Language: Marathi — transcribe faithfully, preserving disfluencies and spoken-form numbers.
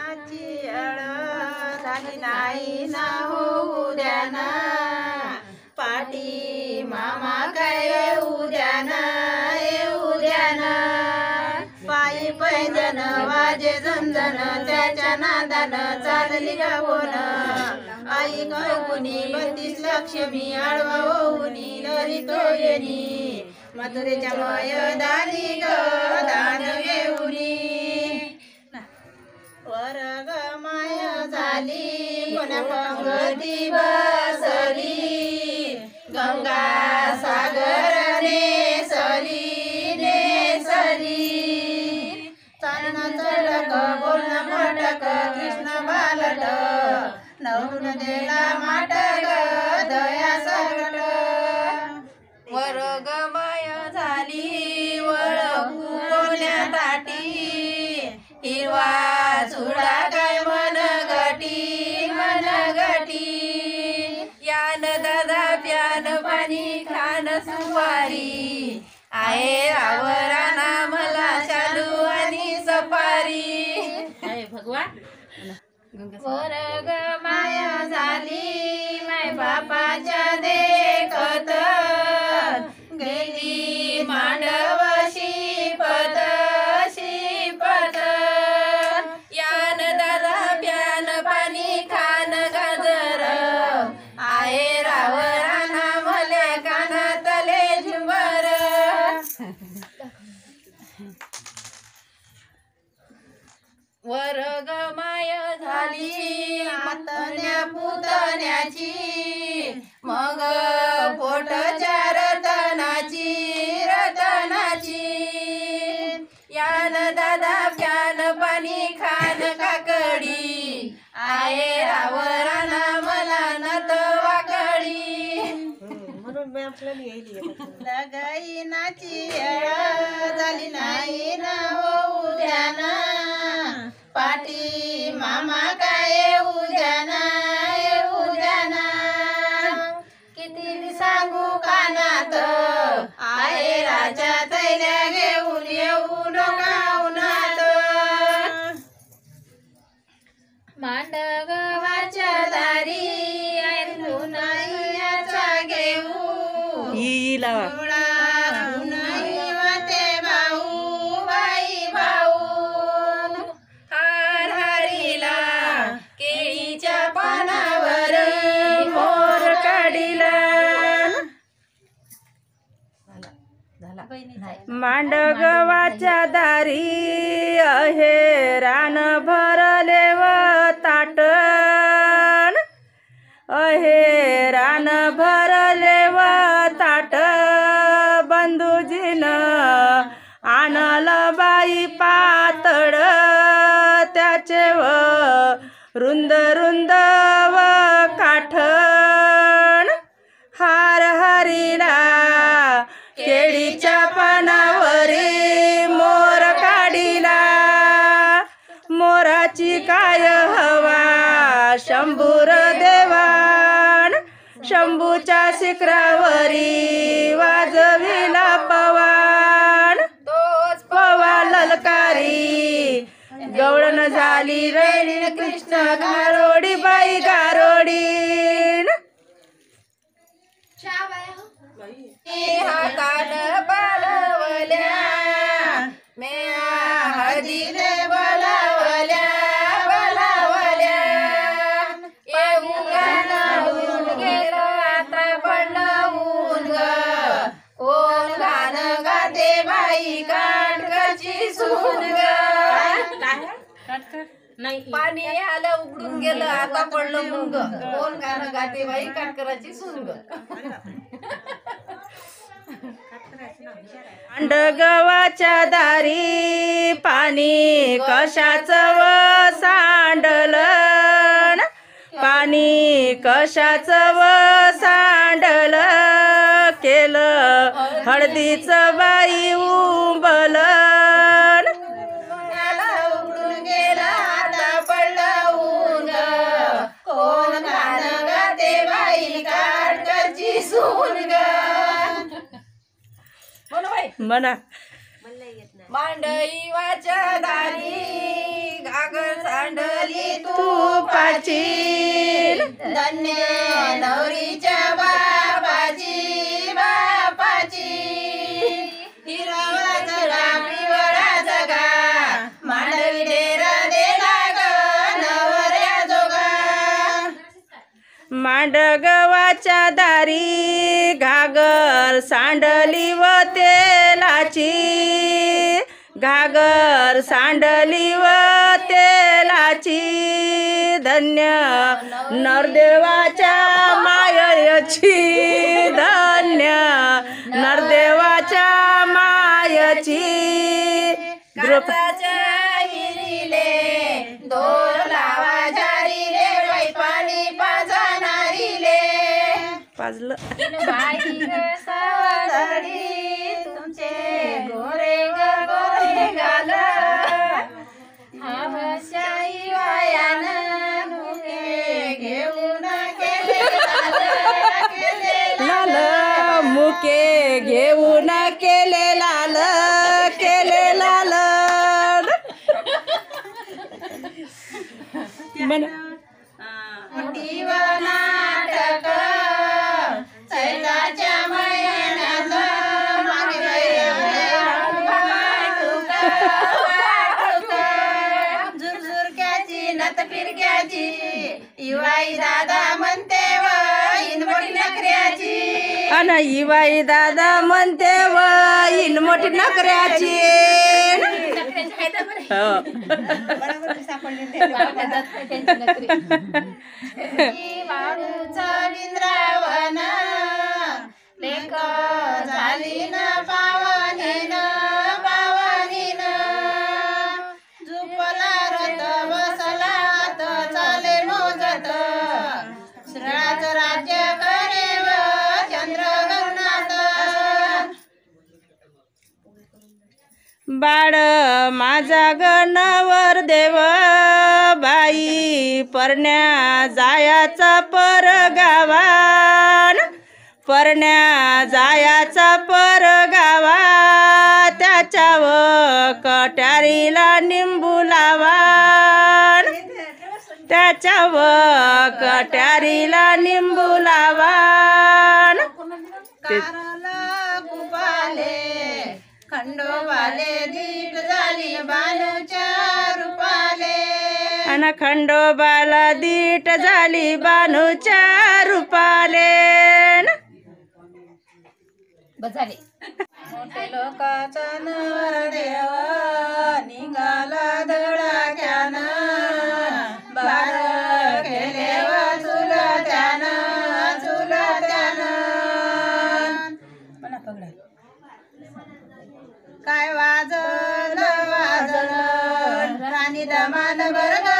नाची अळ झाली नाही ना होऊ द्या ना पाटी मामा काय येऊ द्या ना येऊ द्या ना पायी पैंजन वाजे झंझण त्याच्या नादानं चालली गावोन आई गहुनी बत्तीस लक्ष्मी आडवा होऊनी लरितो येनी मथुरेच्या मयदानी ग दान घेऊनी वर्ग माय झाली कोणा पंगती बसली गंगा सागर नेसली नेसली चालणं चढक बोलणं फटक कृष्ण बालट नवरून देला माटक दया सगट वर्ग माय झाली वळखू कोण्या ताटी हिरवा चुडा काय मन गटी मन गटी यान दादा प्यान पाणी खान सुवारी आहे आवराना मला चालू आणि सफारी भगवान वर्ग माय झाली माय बापाच्या देखत गेली मांडव शिपत शिपत यान दादा प्यान पाणी खान गाजर आहे रावराना मले कानातले झुंबर वर्ग माय झाली मतन्या पुतण्याची मग पोटच्या रतनाची रतनाची यान दादा प्यान पाणी खान काकडी आहे रावराना मला नत वाकडी लगाई नाची झाली नाही ना होऊ द्या ना पाटी मामा काय येऊ द्या ना येऊ द्या ना किती सांगू कानात आहे राजा तैल्या घेऊन येऊ नका उन्हात मांडगवाच्या दारी उन्हाळ्याचा घेऊ हिला मांडगवाच्या दारी अहे रान भरले व ताटण अहे रान भरले व ताट बंधुजीन आणल बाई पातळ त्याचे व रुंद रुंद व काठण हार हरीला केळीच्या पानावरी मोर काढिला मोराची काय हवा शंभूर देवान शंभूच्या शिखरावरी वाजविला पवान तोच पवा ललकारी गवळण झाली रैणी कृष्ण गारोडी बाई गारोडी हातान पालवल्या म्या हळदीने बोलावल्या बोलावल्या येऊ गाणं होऊन गेलं आता पडलं ऊन ग कोण गाणं गाते बाई काटकची सून ग पाणी आलं उघडून गेलं आता पडलं मुंग कोण गाणं गाते बाई काटकराची सून ग मांडगवाच्या दारी पाणी कशाचं व सांडलन पाणी कशाचं व सांडल केलं हळदीचं बाई उंबलन उघडून गेला आता पडलं ऊन कोण गाणं गाते बाई काटकची सून ग म्हणा मांडईवाच्या दारी घागर मांडली तुपाची धन्य नवरीच्या बाबाची बापाची हिरवा जगा पिवळा जगा मांडवी डेरा देला ग नवऱ्या जोगा मांडगवाच्या दारी घागर सांडली व तेलाची घागर सांडली व तेलाची धन्य नरदेवाच्या मायची धन्य नरदेवाच्या मायची काचाच्या हिरीले दोर लावा झारीले बाई पाणी पाजणारीले पाजलं बाई ग सावळी तुमचे गोरे ग गोरे गाल हवशाई वायान मुके घेऊन केले लाल मुके घेऊन केले लाल केले लाल म्हण नाटक सैताच्या मयणात झुरझुरक्याची नत फिरक्याची युवाई दादा म्हणते व इनमोठी नखऱ्याची अन इवाई दादा म्हणते व इन मोठी नकऱ्याची हो. वाळूचं विंद्रावन लेक झाली न पावनीन पावनीन झुपला रथ बसला हात चाले मोजत श्रेयाच राज्य करे व चंद्रगणात बाळ माझा गणवर देव बाई परण्या जायाचा परगावान परण्या जायाचा परगावा त्याच्याव कट्यारीला निंबू लावान त्याच्याव कट्यारीला निंबू लावान कारला कुपाले खंडोबाले दीट झाली बानूच्या रूपाले अन खंडोबाला दीट झाली बानूच्या रूपाले बजाले मोठे लोकाचा नरदेव निघाला धडाक्यान बार केले व चुलत्यान चुलत्यान म्हणा पगडा काय वाजल वाजल राणी दमान बरग